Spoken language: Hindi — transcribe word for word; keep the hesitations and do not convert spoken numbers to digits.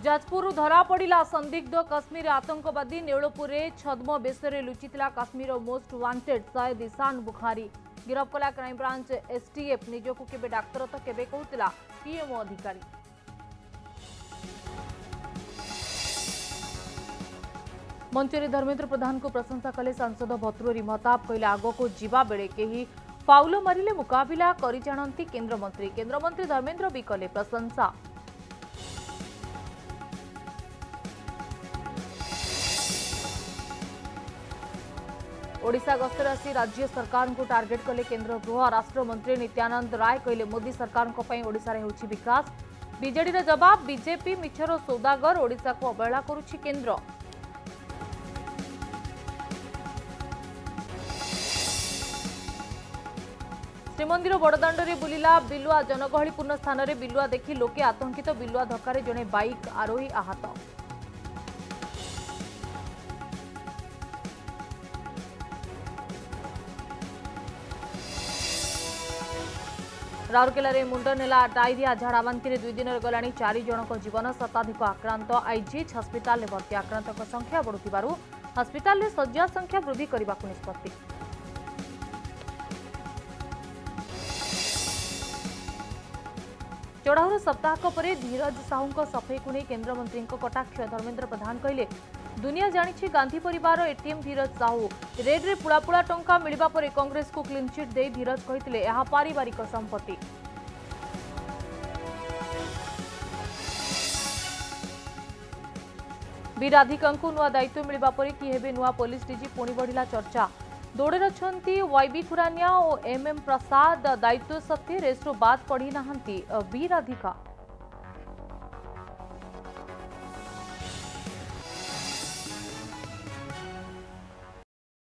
जाजपुर धरा पड़ा संदिग्ध काश्मीर आतंकवादी नेउलपुर छद्म बेसरे लुचिला काश्मीर मोस्ट वांटेड सैयद ईशान बुखारी गिरफ कला क्राइमब्रांच एसटीएफ निजक केबे डाक्तर तो केबे कहूतिला पीएमओ अधिकारी। मंचरे धर्मेंद्र प्रधान को प्रशंसा कले सांसद भतृहरि महताब कहले आग को जीवा बेले केही फाउल मारिले मुकाबिला करि जानंती केंद्र मंत्री केंद्र मंत्री धर्मेंद्र भी कले प्रशंसा। ओडिशा गस्तर आसी राज्य सरकार को टार्गेट कले केंद्र गृह राष्ट्र मंत्री नित्यानंद राय कहले मोदी सरकार को पई ओडिशा रे होछि विकास। बीजेडी रे जवाब बीजेपी मिछर सौदागर ओडिशा को अवहेला करुछि केंद्र। श्रीमंदिर बड़दाण्ड में बुलिला बिलुआ जनगहलीपूर्ण स्थान में बिलुआ देखि लोके आतंकित बिलुआ धक्का जड़े बाइक आरोही आहत। राउरकेला रे मुंड नेला डायरिया झाड़ाबांति दुई दिन गलानी चार जनक जीवन शताधिक आक्रांत आईजीएच हस्पिटाल में भर्ती आक्रांतक संख्या बढ़ुथिबारु हस्पिटाल में शଯ୍ୟା संख्या वृद्धि करने को निष्पत्ति। चढ़ाऊ सप्ताहक पर धीरज साहू सफाई को नहीं केन्द्रमंत्री कटाक्ष। धर्मेंद्र प्रधान कहले दुनिया जानी गांधी परिवार एटीएम धीरज साहू रेड्रे पुड़ा पुड़ा टंका मिलवा पर कांग्रेस को क्लीन चिट दे धीरज कहते यह पारिवारिक संपत्ति। बी राधिका नुआ दायित्व मिलवा पर कि हेबे नुआ पुलिस डीजी पुणी बढ़िला चर्चा। दौड़े अच्छी वाईबी खुरानिया और एम एम प्रसाद दायित्व सत्वे रेस्रो बाद पड़ी नहांती बी राधिका।